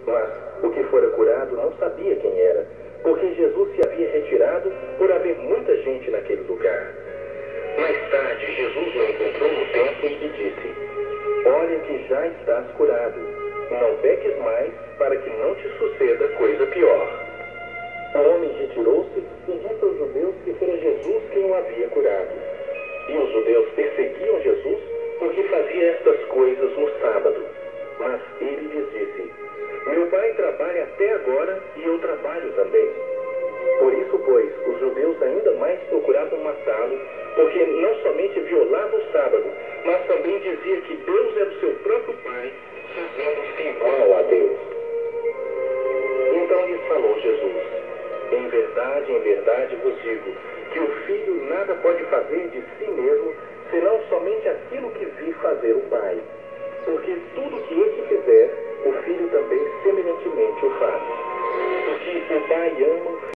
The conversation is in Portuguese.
Mas o que fora curado não sabia quem era, porque Jesus se havia retirado por haver muita gente naquele lugar. Mais tarde, Jesus o encontrou no templo e lhe disse: olha que já estás curado, não peques mais, para que não te suceda coisa pior. O homem retirou-se e disse aos judeus que fora Jesus quem o havia curado. E os judeus perseguiam Jesus porque fazia estas coisas no sábado. Mas ele lhes disse: meu pai trabalha até agora e eu trabalho também. Por isso, pois, os judeus ainda mais procuravam matá-lo, porque não somente violava o sábado, mas também dizia que Deus era o seu próprio Pai, fazendo-se igual a Deus. Então lhes falou Jesus: em verdade vos digo, que o Filho nada pode fazer de si mesmo, senão somente aquilo que vi fazer o Pai. Porque tudo que este fizer, o Filho também semelhantemente o faz. Porque o Pai ama o Filho.